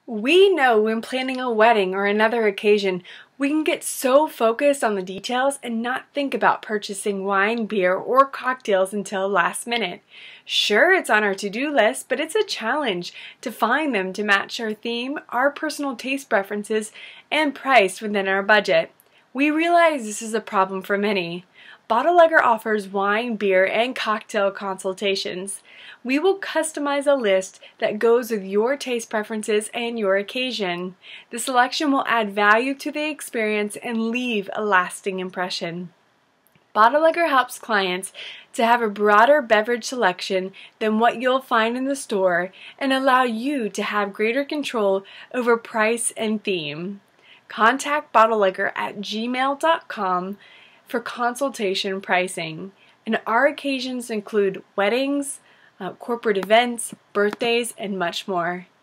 We know when planning a wedding or another occasion, we can get so focused on the details and not think about purchasing wine, beer, or cocktails until last minute. Sure, it's on our to-do list, but it's a challenge to find them to match our theme, our personal taste preferences, and price within our budget. We realize this is a problem for many. Bottlelegger offers wine, beer, and cocktail consultations. We will customize a list that goes with your taste preferences and your occasion. The selection will add value to the experience and leave a lasting impression. Bottlelegger helps clients to have a broader beverage selection than what you'll find in the store and allow you to have greater control over price and theme. Contact Bottlelegger at gmail.com for consultation pricing. And our occasions include weddings, corporate events, birthdays, and much more.